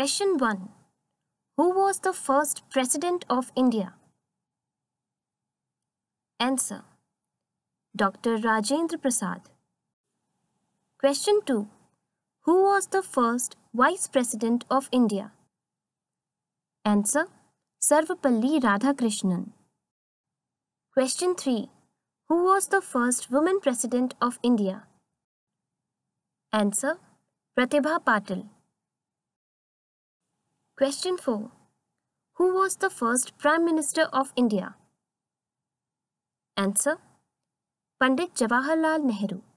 Question 1. Who was the first President of India? Answer. Dr. Rajendra Prasad. Question 2. Who was the first Vice President of India? Answer. Sarvapalli Radhakrishnan. Question 3. Who was the first woman President of India? Answer. Pratibha Patil. Question 4. Who was the first Prime Minister of India? Answer. Pandit Jawaharlal Nehru.